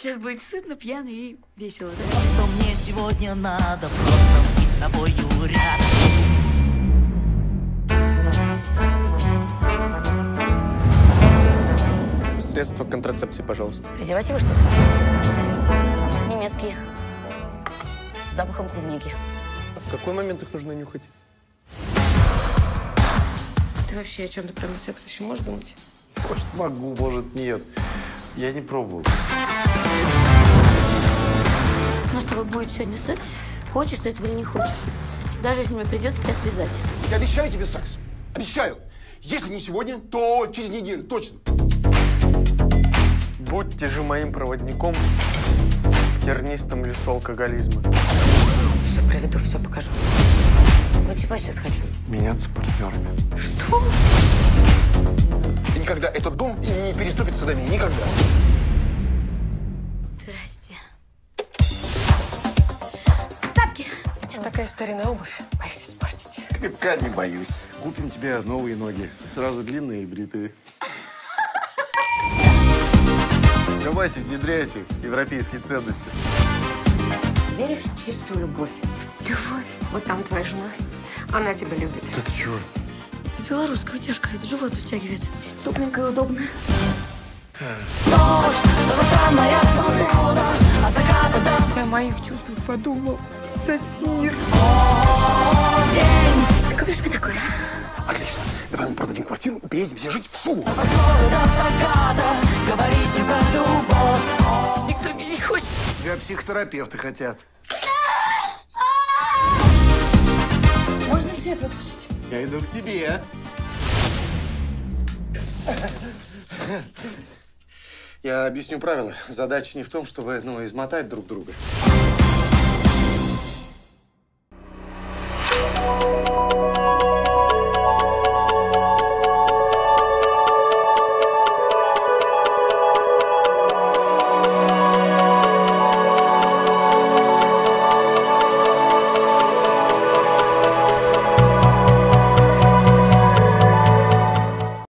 Сейчас будет сытно, пьяно и весело, да? Что мне сегодня надо, просто быть с тобою рядом. Средства контрацепции, пожалуйста. Презервативы, что ли? Немецкие. С запахом клубники. А в какой момент их нужно нюхать? Ты вообще о чем-то кроме секса еще можешь думать? Может, могу, может, нет. Я не пробовал. У нас с тобой будет сегодня секс. Хочешь ты этого или не хочешь. Даже если мне придется тебя связать. Я обещаю тебе секс. Обещаю. Если не сегодня, то через неделю. Точно. Будьте же моим проводником в тернистом лесу алкоголизма. Все проведу, все покажу. Ночевать сейчас хочу. Меняться партнерами. Что? И никогда этот дом не переступит садами. Никогда. Здрасте. Тапки! Такая старинная обувь. Боюсь испортить. Крепка не боюсь. Купим тебе новые ноги. Сразу длинные и бритые. Давайте, внедряйте европейские ценности. Веришь в чистую любовь? Любовь? Вот там твоя жена. Она тебя любит. Это чего? Белорусская утяжка, это живот вытягивает. Тепленькая и удобная. Я о моих чувствах подумал. Сатир. Ты купишь мне такое? Отлично. Давай мы продадим квартиру и переедем все жить в Суму. Никто меня не хочет. Тебя психотерапевты хотят. Можно свет выключить? Я иду к тебе. Я объясню правила. Задача не в том, чтобы измотать друг друга.